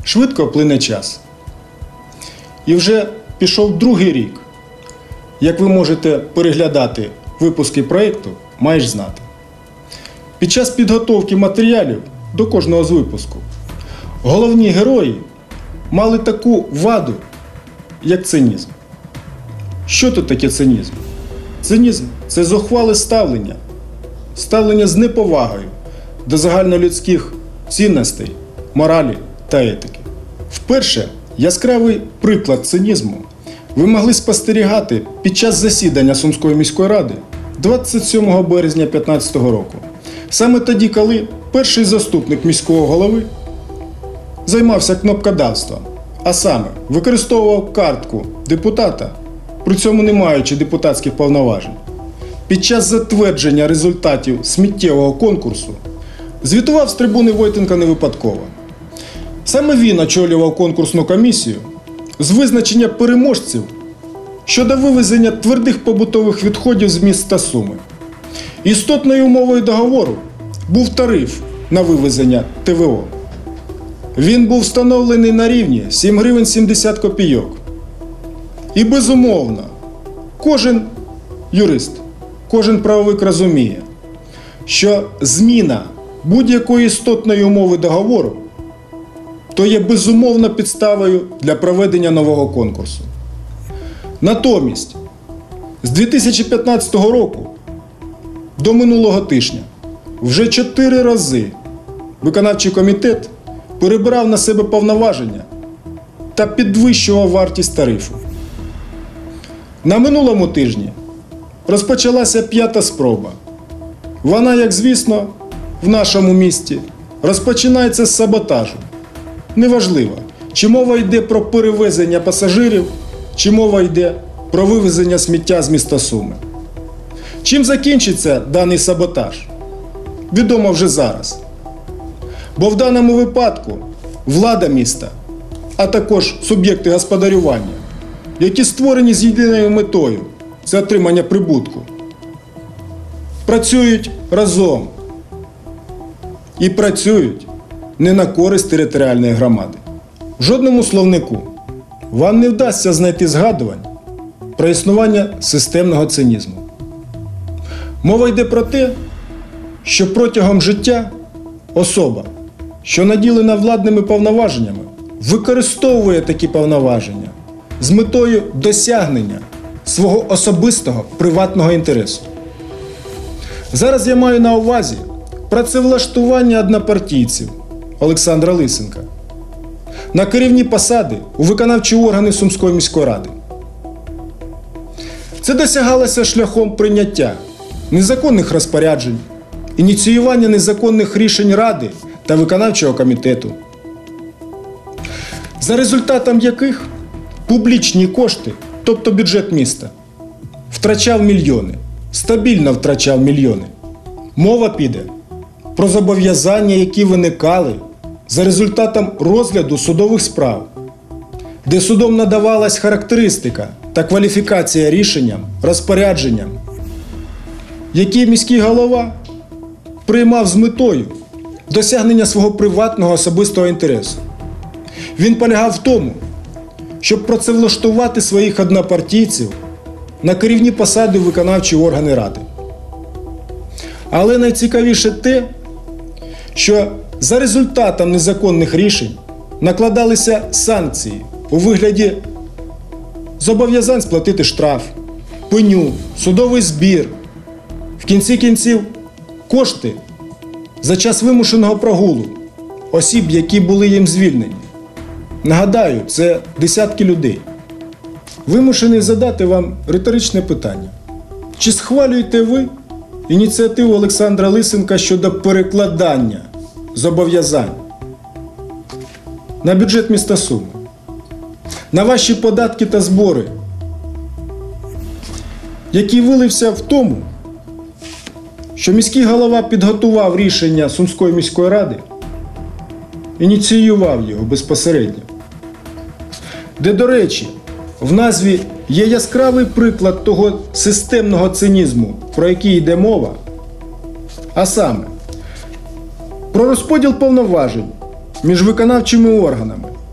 Швидко плине час. І вже пішов другий рік. Як ви можете переглядати випуски проєкту, маєш знати. Під час підготовки матеріалів до кожного з випусків головні герої мали таку ваду, як цинізм. Що тут таке цинізм? Цинізм – це зухвале ставлення з неповагою до загальнолюдських цінностей, моралі та етики. Вперше яскравий приклад цинізму ви могли спостерігати під час засідання Сумської міської ради 27 березня 2015 року. Саме тоді, коли перший заступник міського голови займався кнопкодавством, а саме використовував картку депутата, при цьому не маючи депутатських повноважень. Під час затвердження результатів сміттєвого конкурсу звітував з трибуни Войтенко не випадково. Саме він очолював конкурсну комісію з визначення переможців щодо вивезення твердих побутових відходів з міста Суми. Істотною умовою договору був тариф на вивезення ТВО. Він був встановлений на рівні 7 гривень 70 копійок. І безумовно, кожен юрист, кожен правовик розуміє, що зміна будь-якої істотної умови договору то є безумовно підставою для проведення нового конкурсу. Натомість, з 2015 року до минулого тижня вже 4 рази виконавчий комітет перебирав на себе повноваження та підвищував вартість тарифу. На минулому тижні розпочалася 5-та спроба. Вона, як звісно, в нашому місті розпочинається з саботажу. Неважливо, чи мова йде про перевезення пасажирів, чи мова йде про вивезення сміття з міста Суми. Чим закінчиться даний саботаж? Відомо вже зараз. Бо в даному випадку влада міста, а також суб'єкти господарювання, які створені з єдиною метою – це отримання прибутку, працюють разом і працюють не на користь територіальної громади. В жодному словнику вам не вдасться знайти згадувань про існування системного цинізму. Мова йде про те, що протягом життя особа, що наділена владними повноваженнями, використовує такі повноваження з метою досягнення свого особистого приватного інтересу. Зараз я маю на увазі працевлаштування однопартійців Олександра Лисенка на керівні посади у виконавчі органи Сумської міської ради. Це досягалося шляхом прийняття незаконних розпоряджень, ініціювання незаконних рішень ради та виконавчого комітету, за результатом яких публічні кошти, тобто бюджет міста, втрачав мільйони, стабільно втрачав мільйони. Мова піде про зобов'язання, які виникали за результатом розгляду судових справ, де судом надавалась характеристика та кваліфікація рішенням, розпорядженням, які міський голова приймав з метою досягнення свого приватного особистого інтересу. Він полягав в тому, щоб працевлаштувати своїх однопартійців на керівні посади в виконавчі органи ради. Але найцікавіше те, що за результатом незаконних рішень накладалися санкції у вигляді зобов'язань сплатити штраф, пеню, судовий збір. В кінці кінців кошти за час вимушеного прогулу осіб, які були їм звільнені. Нагадаю, це десятки людей. Вимушений задати вам риторичне питання. Чи схвалюєте ви ініціативу Олександра Лисенка щодо перекладання зобов'язань на бюджет міста Суми, на ваші податки та збори, який вилився в тому, що міський голова підготував рішення Сумської міської ради, ініціював його безпосередньо, де, до речі, в назві є яскравий приклад того системного цинізму, про який йде мова, а саме про розподіл повноважень між виконавчими органами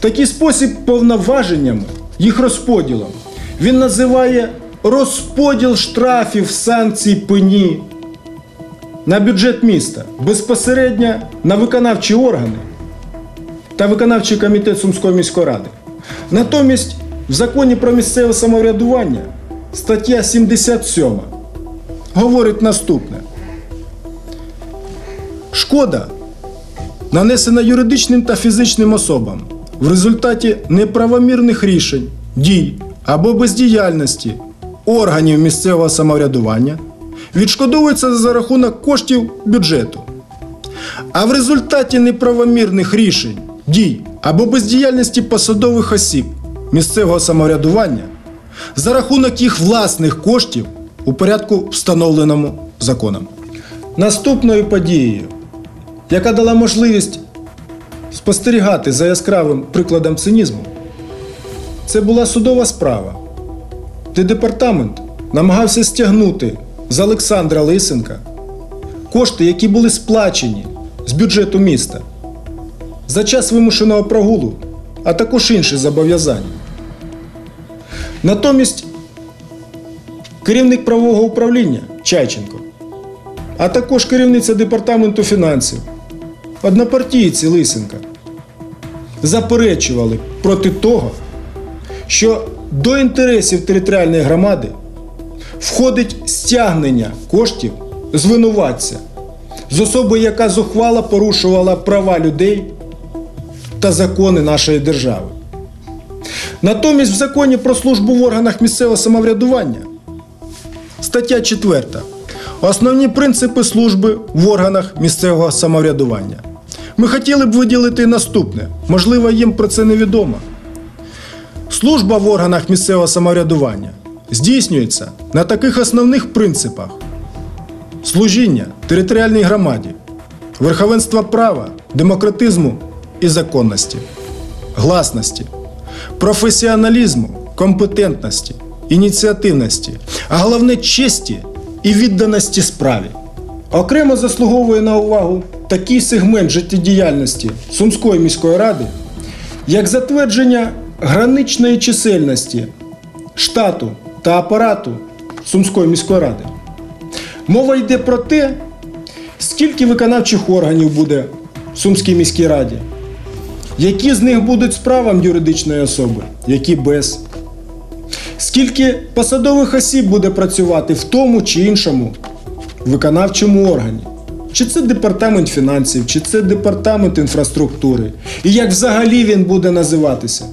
такий спосіб повноваженнями, їх розподілом, він називає розподіл штрафів, санкцій, пені на бюджет міста, безпосередньо на виконавчі органи та виконавчий комітет Сумської міської ради. Натомість в Законі про місцеве самоврядування стаття 77 говорить наступне. Шкода, нанесена юридичним та фізичним особам в результаті неправомірних рішень, дій або бездіяльності органів місцевого самоврядування, відшкодовується за рахунок коштів бюджету. А в результаті неправомірних рішень, дій або бездіяльності посадових осіб місцевого самоврядування за рахунок їх власних коштів у порядку, встановленому законом. Наступною подією, яка дала можливість спостерігати за яскравим прикладом цинізму, це була судова справа, де департамент намагався стягнути з Олександра Лисенка кошти, які були сплачені з бюджету міста за час вимушеного прогулу, а також інші зобов'язання. Натомість керівник правового управління Чайченко, а також керівниця департаменту фінансів, однопартійці Лисенка, заперечували проти того, що до інтересів територіальної громади входить стягнення коштів з винуватця, з особи, яка зухвало порушувала права людей та закони нашої держави. Натомість в Законі про службу в органах місцевого самоврядування стаття 4. Основні принципи служби в органах місцевого самоврядування. Ми хотіли б виділити наступне, можливо, їм про це невідомо. Служба в органах місцевого самоврядування здійснюється на таких основних принципах: служіння територіальній громаді, верховенства права, демократизму і законності, гласності, професіоналізму, компетентності, ініціативності, а головне честі і відданості справі. Окремо заслуговує на увагу такий сегмент життєдіяльності Сумської міської ради, як затвердження граничної чисельності штату та апарату Сумської міської ради. Мова йде про те, скільки виконавчих органів буде в Сумській міській раді, які з них будуть з правом юридичної особи, які без. Скільки посадових осіб буде працювати в тому чи іншому виконавчому органі. Чи це департамент фінансів, чи це департамент інфраструктури. І як взагалі він буде називатися.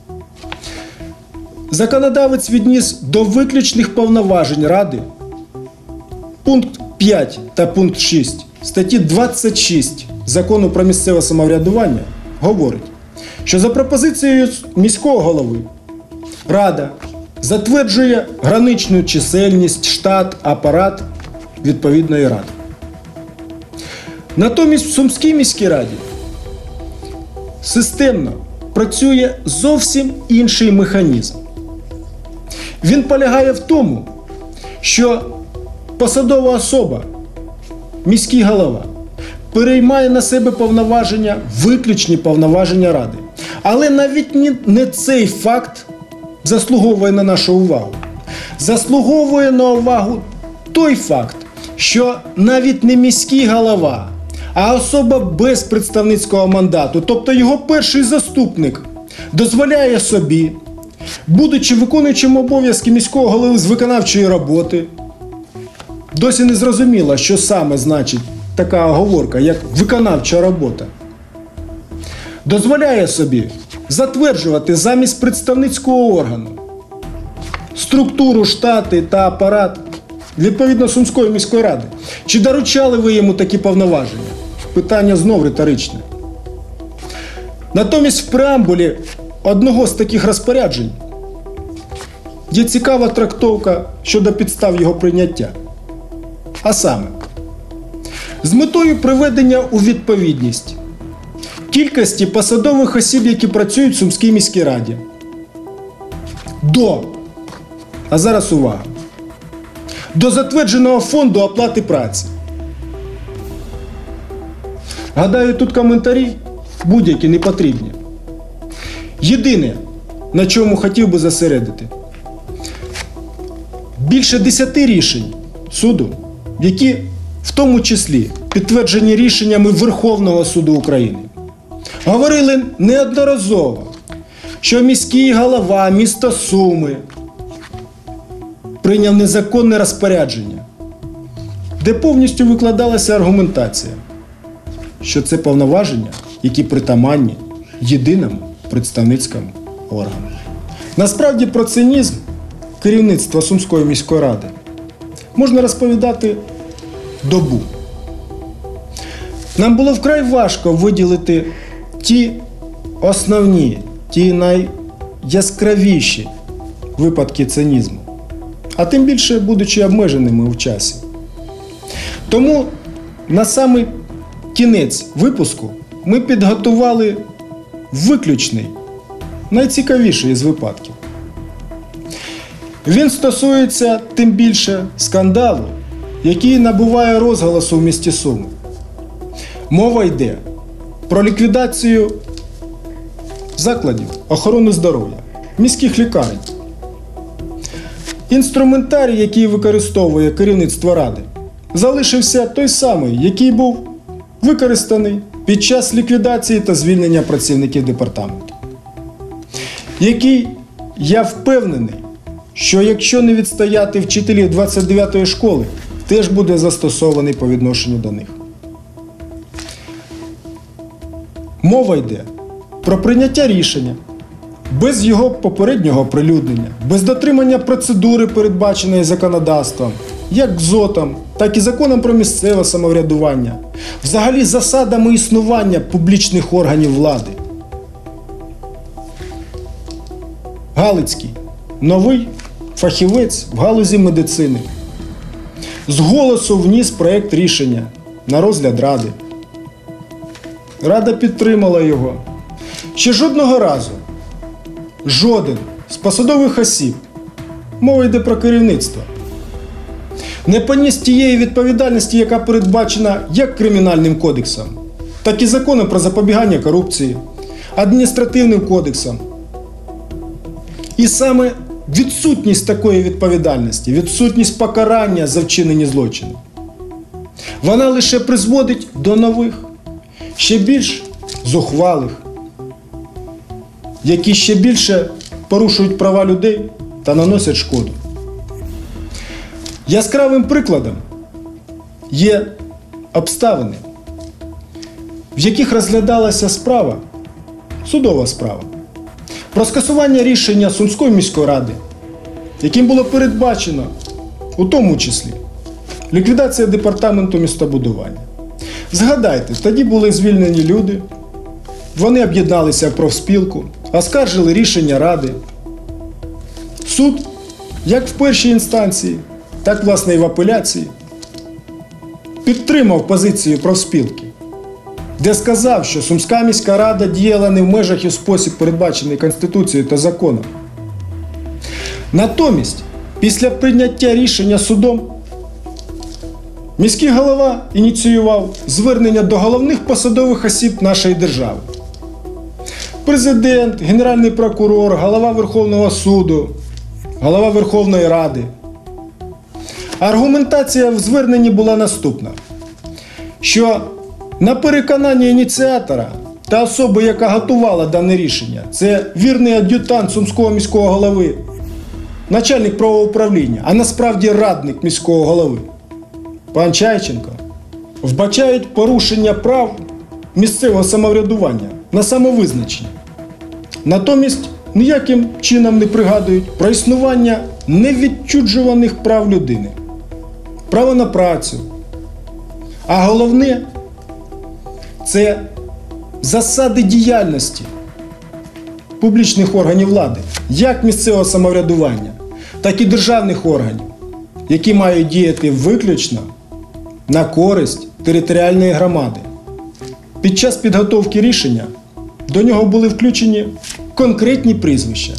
Законодавець відніс до виключних повноважень Ради пункт 5 та пункт 6 статті 26 Закону про місцеве самоврядування говорить, що за пропозицією міського голови Рада затверджує граничну чисельність, штат, апарат відповідної ради. Натомість в Сумській міській раді системно працює зовсім інший механізм. Він полягає в тому, що посадова особа, міський голова, переймає на себе повноваження, виключні повноваження Ради. Але навіть не цей факт заслуговує на нашу увагу. Заслуговує на увагу той факт, що навіть не міський голова, а особа без представницького мандату, тобто його перший заступник, дозволяє собі, будучи виконуючим обов'язки міського голови з виконавчої роботи, досі не зрозуміло, що саме значить така оговорка, як виконавча робота, дозволяє собі затверджувати замість представницького органу структуру, штати та апарат відповідно Сумської міської ради. Чи доручали ви йому такі повноваження? Питання знов риторичне. Натомість в преамбулі одного з таких розпоряджень є цікава трактовка щодо підстав його прийняття. А саме, з метою приведення у відповідність кількості посадових осіб, які працюють в Сумській міській раді, а зараз увага, до затвердженого фонду оплати праці. Гадаю, тут коментарі будь-які не потрібні. Єдине, на чому хотів би зосередити, більше 10 рішень суду, які в тому числі підтверджені рішеннями Верховного суду України, говорили неодноразово, що міський голова міста Суми прийняв незаконне розпорядження, де повністю викладалася аргументація, що це повноваження, які притаманні єдиному представницькому органу. Насправді про цинізм керівництва Сумської міської ради можна розповідати добу. Нам було вкрай важко виділити ті основні, ті найяскравіші випадки цинізму, а тим більше будучи обмеженими в часі. Тому на самий кінець випуску ми підготували виключний, найцікавіший із випадків. Він стосується тим більше скандалу, який набуває розголосу в місті Суми. Мова йде про ліквідацію закладів охорони здоров'я, міських лікарень. Інструментарій, який використовує керівництво ради, залишився той самий, який був використаний під час ліквідації та звільнення працівників департаменту. Який, я впевнений, що якщо не відстояти вчителів 29-ї школи, теж буде застосований по відношенню до них. Мова йде про прийняття рішення без його попереднього оприлюднення, без дотримання процедури, передбаченої законодавством, як ЗОТом, так і законом про місцеве самоврядування, взагалі засадами існування публічних органів влади. Галицький, новий фахівець в галузі медицини, з голосу вніс проект рішення на розгляд Ради. Рада підтримала його. Ще жодного разу жоден з посадових осіб, мова йде про керівництво, не поніс тієї відповідальності, яка передбачена як Кримінальним кодексом, так і Законом про запобігання корупції, Адміністративним кодексом. І саме відсутність такої відповідальності, відсутність покарання за вчинені злочини, вона лише призводить до нових, ще більш зухвалих, які ще більше порушують права людей та наносять шкоду. Яскравим прикладом є обставини, в яких розглядалася справа, судова справа, про скасування рішення Сумської міської ради, яким було передбачено, у тому числі, ліквідація департаменту містобудування. Згадайте, тоді були звільнені люди, вони об'єдналися в профспілку, оскаржили рішення ради. Суд, як в першій інстанції, так, власне, і в апеляції, підтримав позицію профспілки, де сказав, що Сумська міська рада діяла не в межах і в спосіб, передбачений Конституцією та законом. Натомість, після прийняття рішення судом, міський голова ініціював звернення до головних посадових осіб нашої держави. Президент, Генеральний прокурор, голова Верховного суду, голова Верховної Ради. Аргументація в зверненні була наступна, що на переконання ініціатора та особи, яка готувала дане рішення, це вірний ад'ютант Сумського міського голови, начальник правового управління, а насправді радник міського голови, пан Чайченко, вбачають порушення прав місцевого самоврядування на самовизначення. Натомість ніяким чином не пригадують про існування невідчужуваних прав людини, право на працю. А головне – це засади діяльності публічних органів влади, як місцевого самоврядування, так і державних органів, які мають діяти виключно на користь територіальної громади. Під час підготовки рішення до нього були включені конкретні прізвища.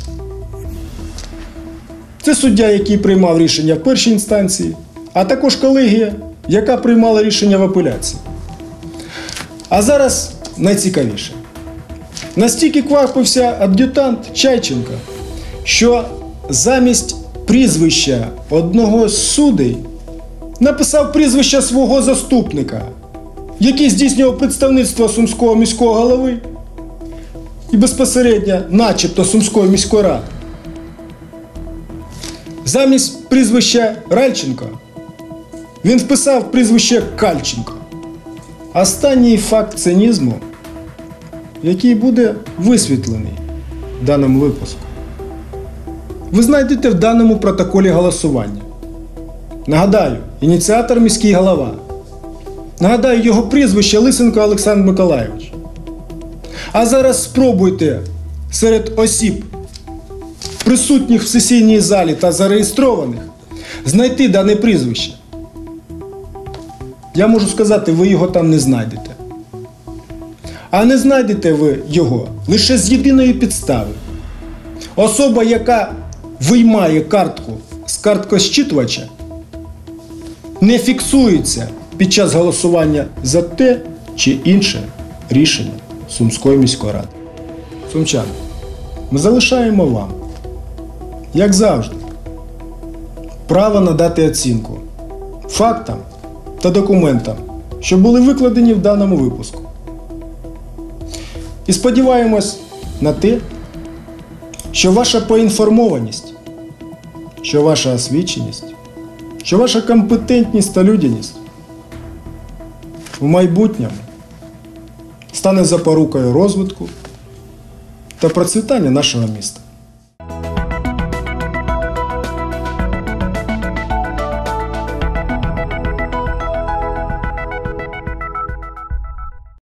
Це суддя, який приймав рішення в першій інстанції, а також колегія, яка приймала рішення в апеляції. А зараз найцікавіше. Настільки квапився ад'ютант Чайченка, що замість прізвища одного з суддей написав прізвище свого заступника, який здійснював представництво Сумського міського голови і безпосередньо начебто Сумської міської ради. Замість прізвища Ральченко він вписав прізвище Кальченко. Останній факт цинізму, який буде висвітлений в даному випуску, ви знайдете в даному протоколі голосування. Нагадаю, ініціатор міський голова. Нагадаю, його прізвище Лисенко Олександр Миколайович. А зараз спробуйте серед осіб, присутніх в сесійній залі та зареєстрованих, знайти дане прізвище. Я можу сказати, ви його там не знайдете. А не знайдете ви його лише з єдиної підстави. Особа, яка виймає картку з карткосчитувача, не фіксується під час голосування за те чи інше рішення Сумської міської ради. Сумчани, ми залишаємо вам, як завжди, право надати оцінку фактам та документам, що були викладені в даному випуску. І сподіваємось на те, що ваша поінформованість, що ваша освіченість, що ваша компетентність та людяність в майбутньому стане запорукою розвитку та процвітання нашого міста.